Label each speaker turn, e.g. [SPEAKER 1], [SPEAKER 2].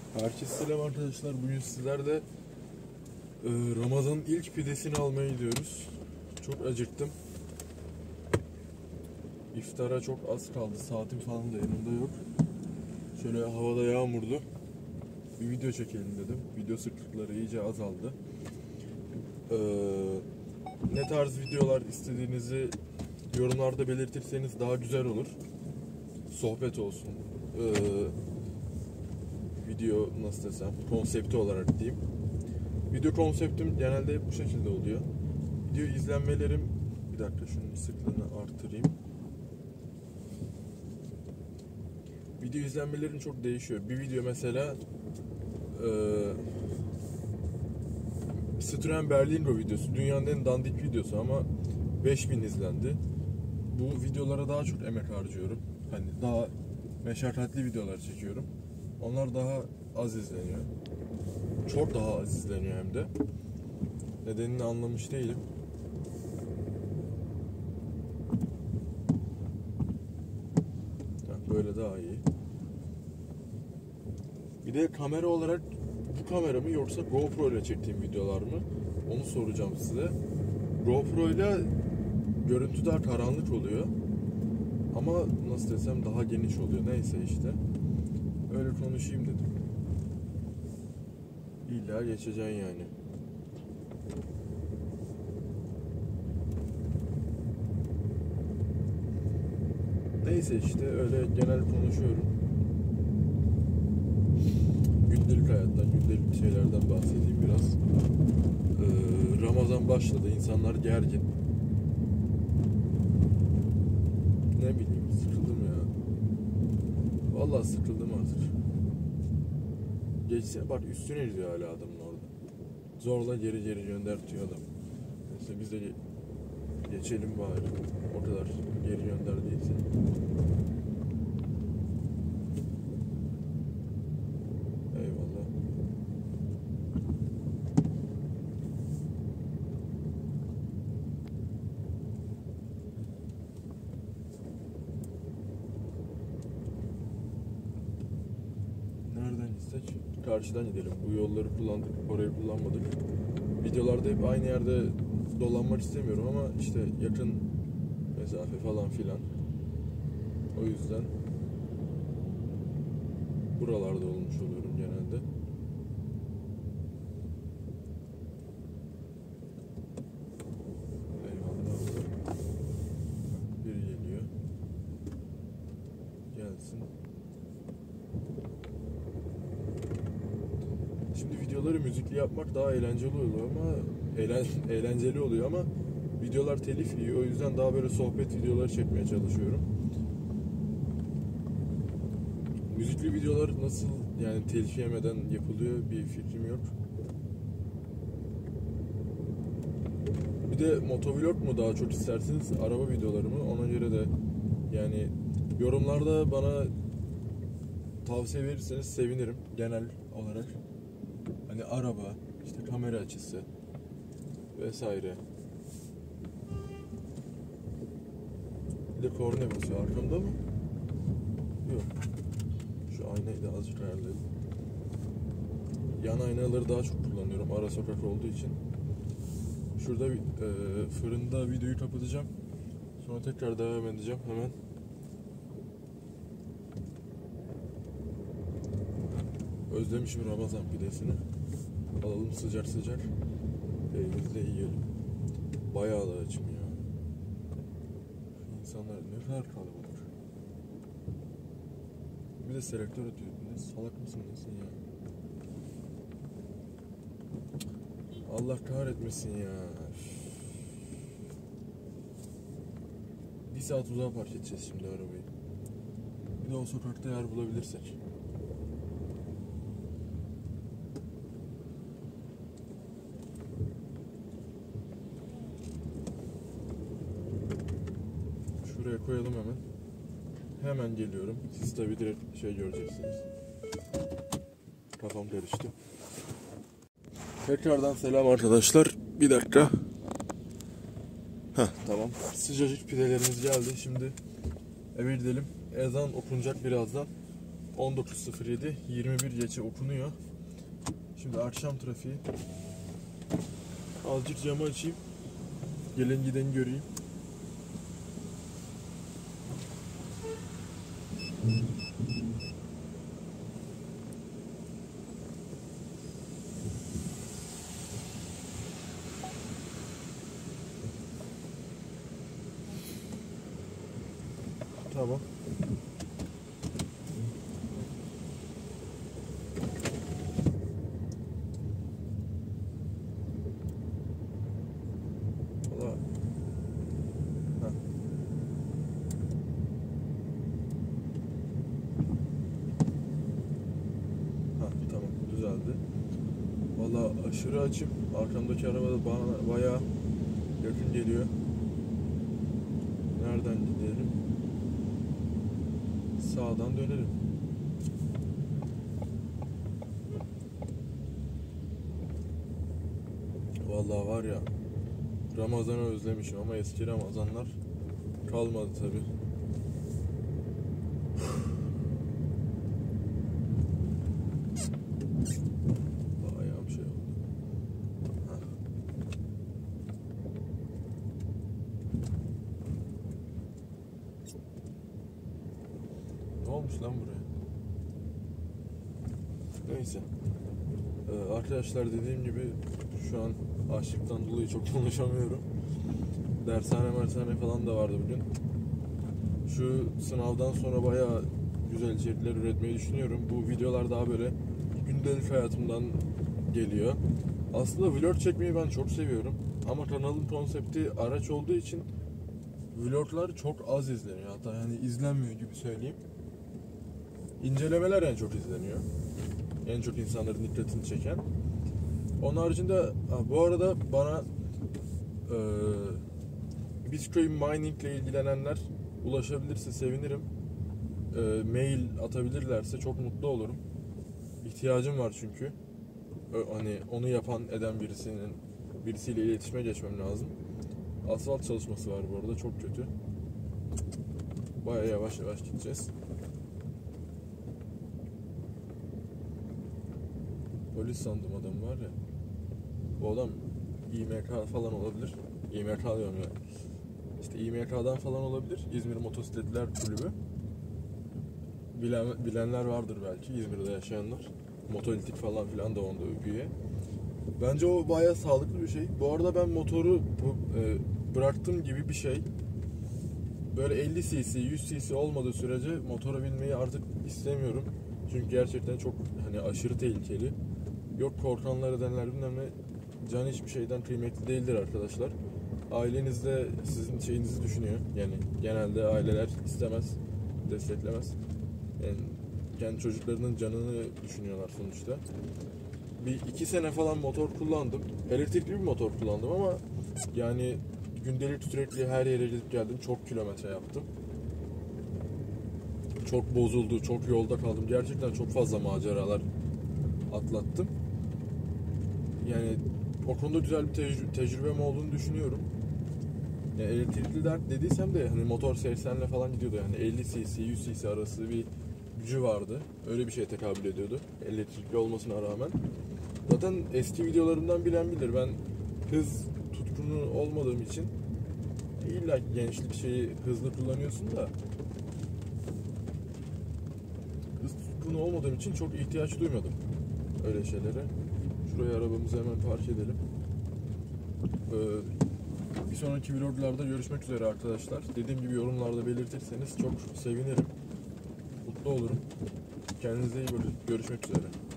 [SPEAKER 1] Herkese selam arkadaşlar. Bugün sizlerle Ramazan'ın ilk pidesini almaya gidiyoruz. Çok acıktım. İftara çok az kaldı. Saatim falan da yanımda yok. Şöyle havada yağmurlu. Bir video çekelim dedim. Video sıklıkları iyice azaldı. Ne tarz videolar istediğinizi yorumlarda belirtirseniz daha güzel olur. Sohbet olsun. Video nasıl desem, konsepti olarak diyeyim. Video konseptim genelde hep bu şekilde oluyor. Video izlenmelerim, bir dakika şunun sıklığını artırayım. Video izlenmelerim çok değişiyor. Bir video mesela Citroen Berlingo videosu, dünyanın en dandik videosu ama 5000 izlendi. Bu videolara daha çok emek harcıyorum. Hani daha meşakkatli videolar çekiyorum. Onlar daha az izleniyor. Çok daha az izleniyor hem de. Nedenini anlamış değilim. Böyle daha iyi. Bir de kamera olarak bu kamera mı yoksa GoPro ile çektiğim videolar mı? Onu soracağım size. GoPro ile görüntü daha karanlık oluyor. Ama nasıl desem daha geniş oluyor. Neyse işte. Öyle konuşayım dedim. İlla geçeceksin yani. Neyse işte öyle genel konuşuyorum. Gündelik hayattan, gündelik şeylerden bahsedeyim biraz. Ramazan başladı. İnsanlar gergin. Ne bileyim, sıkıldım ya. Vallahi sıkıldım artık. Geçse bak üstüne gidiyor hala adamın orada. Zorla geri göndertiyor adam. Neyse biz de geçelim bari. O kadar geri gönderdiyse. Eyvallah. Nereden gitsek? Karşıdan gidelim. Bu yolları kullandık, orayı kullanmadık. Videolarda hep aynı yerde dolanmak istemiyorum ama işte yakın mesafe falan filan. O yüzden buralarda olmuş oluyorum genelde. Eyvallah. Biri geliyor. Gelsin. Şimdi videoları müzikli yapmak daha eğlenceli oluyor ama eğlenceli oluyor ama videolar telif yiyor. O yüzden daha böyle sohbet videoları çekmeye çalışıyorum. Müzikli videolar nasıl yani telif yemeden yapılıyor bir fikrim yok. Bir de motovlog mu daha çok isterseniz araba videoları mı ona göre de yani yorumlarda bana tavsiye verirseniz sevinirim genel olarak. Hani araba, işte kamera açısı vesaire. Bir de korna basıyor arkamda mı? Yok. Şu aynayı da azıcık ayarlayalım. Yan aynaları daha çok kullanıyorum ara sokak olduğu için. Şurada fırında videoyu kapatacağım. Sonra tekrar devam edeceğim hemen. Özlemişim Ramazan pidesini. Alalım sıcak sıcak. Evimizde yiyelim. Bayağı da açım ya. İnsanlar ne kadar kalabalık. Bir de selektör atıyor. Ne salak mısın nesin ya? Allah kahretmesin ya. Bir saat uzağa park edeceğiz şimdi arabayı. Bir de o sokakta yer bulabilirsek. Şuraya koyalım hemen. Hemen geliyorum. Siz tabi direkt şey göreceksiniz. Kafam karıştı. Tekrardan selam arkadaşlar. Bir dakika. Tamam. Sıcacık pidelerimiz geldi. Şimdi eve gidelim. Ezan okunacak birazdan. 19.07 21 geçe okunuyor. Şimdi akşam trafiği. Azıcık camı açayım. Gelen gideni göreyim. Tamam. Valla. Tamam, düzeldi. Valla aşırı açım. Arkamdaki araba da bana bayağı yakın geliyor. Nereden gidelim? Sağdan dönelim. Vallahi var ya, Ramazan'ı özlemişim ama eski Ramazanlar kalmadı tabi. Ayağım şey oldu. Ne olmuş lan buraya? Neyse. Arkadaşlar, dediğim gibi şu an açlıktan dolayı çok konuşamıyorum. Dershane falan da vardı bugün. Şu sınavdan sonra bayağı güzel içerikler üretmeyi düşünüyorum. Bu videolar daha böyle gündelik hayatımdan geliyor. Aslında vlog çekmeyi ben çok seviyorum. Ama kanalın konsepti araç olduğu için vloglar çok az izleniyor. Hatta yani izlenmiyor gibi söyleyeyim. İncelemeler en çok izleniyor. En çok insanların dikkatini çeken. Onun haricinde bu arada bana Bitcoin mining ile ilgilenenler ulaşabilirse sevinirim. Mail atabilirlerse çok mutlu olurum. İhtiyacım var çünkü. Hani onu yapan eden birisiyle iletişime geçmem lazım. Asfalt çalışması var bu arada, çok kötü. Bayağı yavaş gideceğiz. Polis sandım adam var ya. Bu adam İMK falan olabilir. İMK diyorum ya. İşte İMK'dan falan olabilir. İzmir Motosikletler Kulübü. Bilenler vardır belki, İzmir'de yaşayanlar. Motolitik falan filan da onda üye. Bence o bayağı sağlıklı bir şey. Bu arada ben motoru bıraktım gibi bir şey. Böyle 50 cc, 100 cc olmadığı sürece motora binmeyi artık istemiyorum. Çünkü gerçekten çok hani aşırı tehlikeli. Yok korkanlar edenler bilmem ne, can hiçbir şeyden kıymetli değildir arkadaşlar. Aileniz de sizin şeyinizi düşünüyor. Yani genelde aileler istemez, desteklemez. Yani kendi çocuklarının canını düşünüyorlar sonuçta. Bir 2 sene falan motor kullandım. Elektrikli bir motor kullandım ama yani gündelik sürekli her yere gidip geldim. Çok kilometre yaptım. Çok bozuldu, çok yolda kaldım. Gerçekten çok fazla maceralar atlattım. Yani o konuda güzel bir tecrübem olduğunu düşünüyorum. Yani elektrikli dediysem de hani motor 80'le falan gidiyordu. Yani 50 cc, 100 cc arası bir gücü vardı. Öyle bir şeye tekabül ediyordu. Elektrikli olmasına rağmen. Zaten eski videolarımdan bilen bilir. Ben hız tutkunu olmadığım için, illa gençlik şeyi hızlı kullanıyorsun da, hız tutkunu olmadığım için çok ihtiyaç duymadım öyle şeylere. Şuraya arabamızı hemen park edelim. Bir sonraki vloglarda görüşmek üzere arkadaşlar. Dediğim gibi yorumlarda belirtirseniz çok sevinirim. Mutlu olurum. Kendinize iyi bakın. Görüşmek üzere.